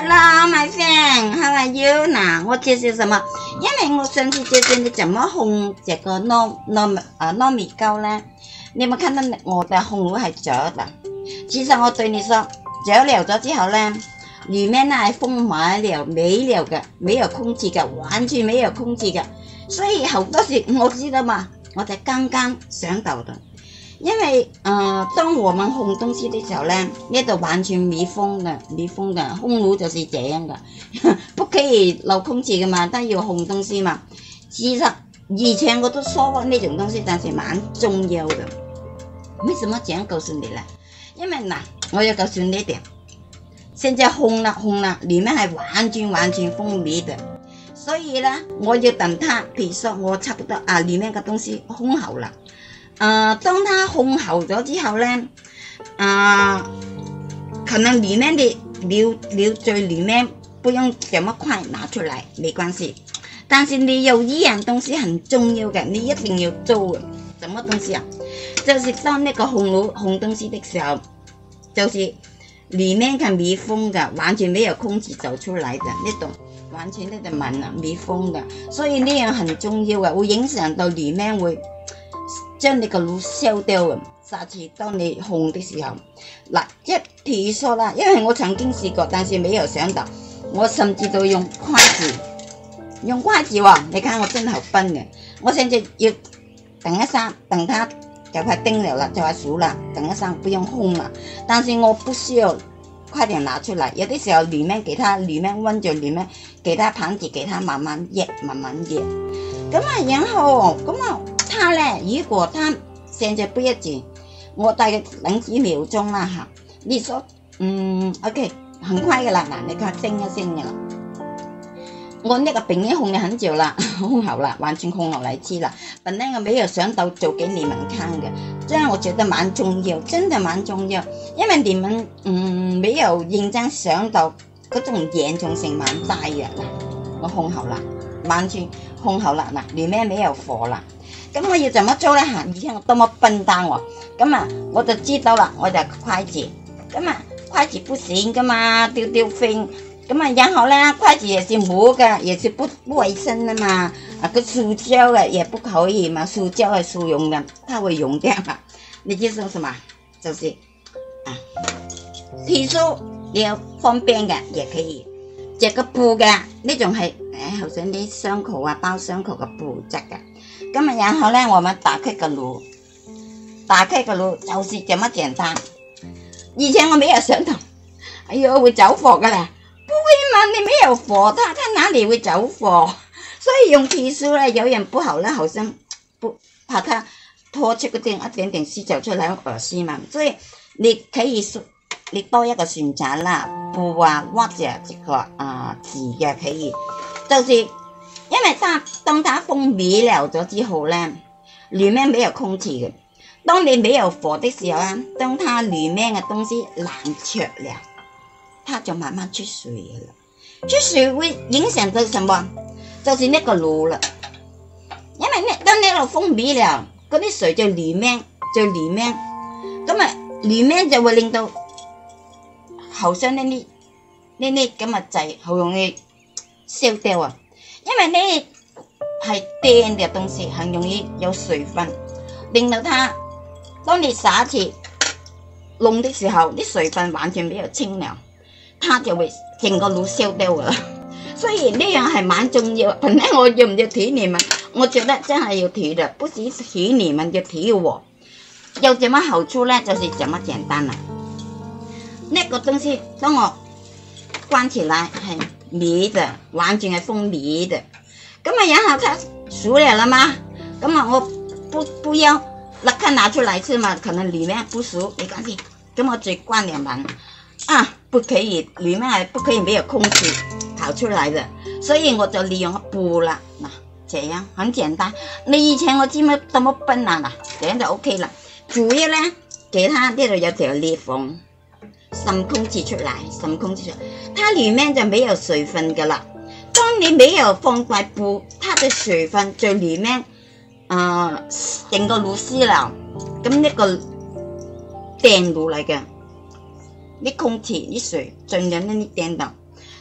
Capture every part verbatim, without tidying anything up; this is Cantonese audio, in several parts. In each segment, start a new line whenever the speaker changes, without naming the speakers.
Hello, my friend, how are you? 嗱，我介紹什麼？因為我上次介紹你怎麼烘這個糯糯呃糯米糕呢？你有冇看到我的烘爐係折的？其實我對你說，折了咗之後呢，裡面呢係封滿了、沒了嘅，沒有空氣嘅，完全沒有空氣嘅。所以好多時我知道嘛，我就剛剛想到的。因為呃，當我們烘東西的時候呢，呢度完全密封的，密封的烘爐就是這樣的，不可以漏空氣的嘛，但要烘東西嘛。其實以前我都說過那種東西，但是蠻重要的。為什麼這樣告訴你呢？因為嗱，我要告訴你一點，現在烘了烘了，裡面係完全完全封密的，所以呢，我要等它，譬如說我差不多啊，裡面嘅東西烘好了。呃，當它烘好咗之後呢，呃，可能裡面的料料最裡面不用這麼快拿出來，沒關係。但是你有一樣東西很重要嘅，你一定要做嘅，什麼東西啊？就是當那個烘爐烘東西的時候，就是裡面係密封嘅，完全沒有空氣走出來的那種，完全呢就聞啊密封嘅，所以呢樣很重要嘅，會影響到裡面會。將你個爐燒掉啊！下次當你烘的時候，嗱一譬如說啦，因為我曾經試過，但是沒有想到，我甚至都用筷子，用筷子喎！你看我真係好笨嘅，我現在要等一下，等它就快叮了啦，就快熟啦，等一下不用烘啦。但是我不需要快點拿出來，有啲時候裡面給它裡面溫着裡面，給它盤子給它慢慢熱，慢慢熱。咁啊，然後咁啊。它呢，如果它現在不一致，我大概等幾秒鐘啦嚇。你說，嗯 ，OK， 很快嘅啦，嗱，你看叮一聲嘅啦。我那個餅已經烘了很久了，烘好了，完全烘好來吃了。本來我沒有想到做給你們看嘅，這樣我覺得蠻重要，真的蠻重要，因為你們嗯沒有認真想到嗰種嚴重性蠻大嘅。嗱，我烘好了，完全烘好了，嗱，裡面沒有火了。咁我要怎麼做呢？嚇！以前我多麼笨蛋喎！咁啊，我就知道啦，我就筷子。咁啊，筷子不行噶嘛，丟丟飛。咁啊，然後呢，筷子也是木嘅，也是不不衛生的嘛。啊，個塑膠嘅也不可以嘛，塑膠係塑用的，它會溶掉嘛。你知道什麼？就是啊，剃鬚你要方便嘅也可以。這個布嘅呢種係誒，好似啲傷口啊，包傷口嘅布質嘅。咁啊，然後呢，我們打開個爐，打開個爐就是這麼簡單。以前我沒有想到，哎呦會走火噶啦，不會嘛？你沒有火，它它哪裡會走火？所以用剃鬚呢，有人不好呢，好像不怕它拖出嗰啲一點點絲走出來，惡心嘛。所以你可以你多一個選擇啦，布啊或者這個啊紙嘅可以，就是。因為它當它封密了咗之後呢，裡面沒有空氣嘅。當你沒有火的時候啊，當它裡面嘅東西冷卻了，它就慢慢出水了。出水會影響到什麼？就是那個爐了。因為呢，當呢度封密了，嗰啲水就裡面就裡面，咁啊裡面就會令到後生呢啲呢啲咁嘅滯好容易燒掉啊。因為呢係電嘅東西，很容易有水分，令到它當你下一次弄的時候，啲水分完全沒有清涼，它就會整個爐燒掉㗎啦。所以呢樣係蠻重要。本來我要唔要提你們？我覺得真係要提的，不是提你們，要提我。有什麼好處呢？就是這麼簡單啦。那個東西當我關起來係密的，完全係封密的。咁啊，然後它熟了了嗎？咁啊，我不不要立刻拿出來吃嘛，可能裡面不熟，沒關係。咁我再關兩門啊，不可以，裡面係不可以沒有空氣跑出來的，所以我就利用布啦。嗱，這樣很簡單。你以前我知乜多麼笨啊嗱，這樣就 OK 啦。主要呢，給它呢度有條裂縫。滲空氣出來，滲空氣出來，它裡面就沒有水分噶啦。當你沒有放塊布，它的水分在裡面，呃，整個爐絲了。咁呢個電爐嚟嘅，啲空氣、啲水盡量呢啲電到，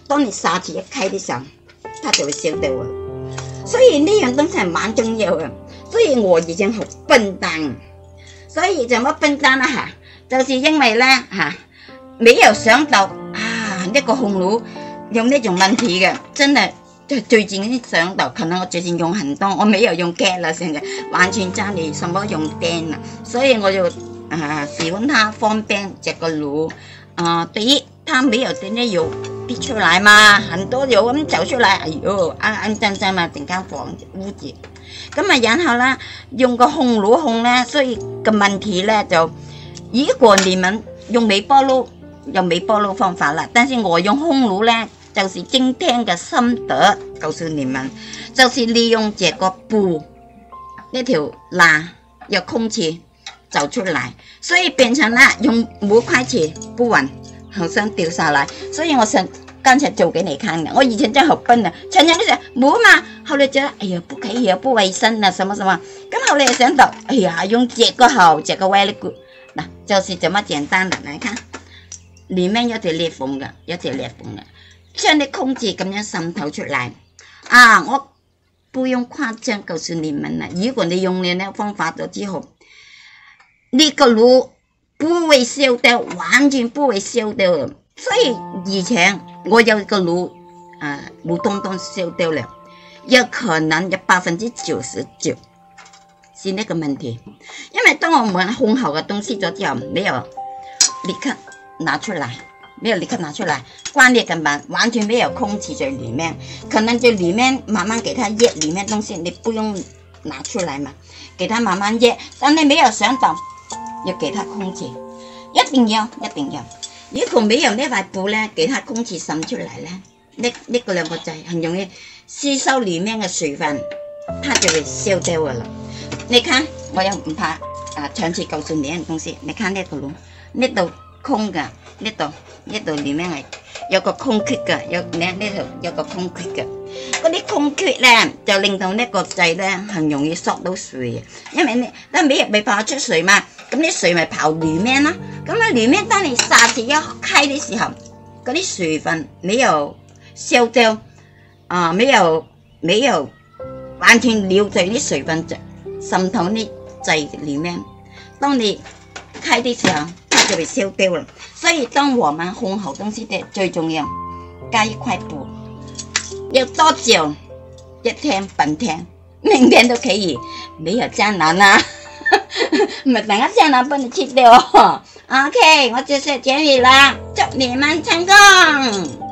当你砂纸一开的时候，它就会烧掉啊。所以呢样东西係蠻重要嘅。所以我以前好笨蛋，所以怎麼笨蛋啊？哈，就是因為咧哈，沒有想到啊呢、這個紅爐有呢種問題嘅，真係最近先想到，可能我最近用很多，我沒有用 gas 啦，現在完全家裏什麼用電啦，所以我就啊喜歡它方便這個爐啊，第一它沒有點啲油逼出來嘛，很多油咁走出來，哎呦暗暗真真嘛，整間房污漬。咁啊，然後咧用個紅爐烘咧，所以個問題咧就，如果你們用微波爐，用微波爐方法啦，但是我用紅爐咧，就是今天嘅心得，告訴你們，就是利用這個布呢條罅有空氣走出來，所以變成啦用五塊錢不穩，好像掉下來，所以我想。剛才做給你看的，我以前真係好笨啊！常常都講冇嘛，後來覺得哎呀不可以啊，不衛生啊，什麼什麼，咁後來想到，哎呀用這個好，這個 very good，嗱就是這麼簡單的，來看，裏面有條裂縫嘅，有條裂縫嘅，將啲空氣咁樣滲透出來，啊我不用誇張告訴你們啦，如果你用了呢方法咗之後，呢個爐不會燒掉，完全不會燒掉，所以以前。我有個爐，啊無東東燒掉了，有可能有百分之九十九是那個問題，因為當我們烘好嘅東西咗之後，沒有立刻拿出來，沒有立刻拿出來，關裂根本完全沒有空氣在裡面，可能就裡面慢慢給它熱裡面東西，你不用拿出來嘛，給它慢慢熱，但你沒有想到要給它空氣，一定要一定要。如果沒有呢塊布咧，給它空氣滲出來咧，呢呢個兩個掣很容易吸收裡面嘅水分，它就會燒掉噶啦。你看，我又唔怕啊，上次告訴你一樣東西，你看呢個窿，呢度空噶，呢度呢度裡面係有個空缺噶，有呢呢度有個空缺嘅，嗰啲空缺咧就令到呢個掣咧很容易縮到水嘅，因為你但未未跑出水嘛。咁啲水咪跑裡面啦，咁啊裡面當你砂紙一開的時候，嗰啲水分沒有燒掉，啊沒有沒有完全留在啲水分就滲透啲掣裡面，當你開的時候，它就會燒掉啦。所以當我們烘好東西的最重要，加一塊布，要多久？一天、半天、明天都可以，沒有艱難啦。唔係突然間想幫你切掉。OK， 我就是建議啦，祝你們成功。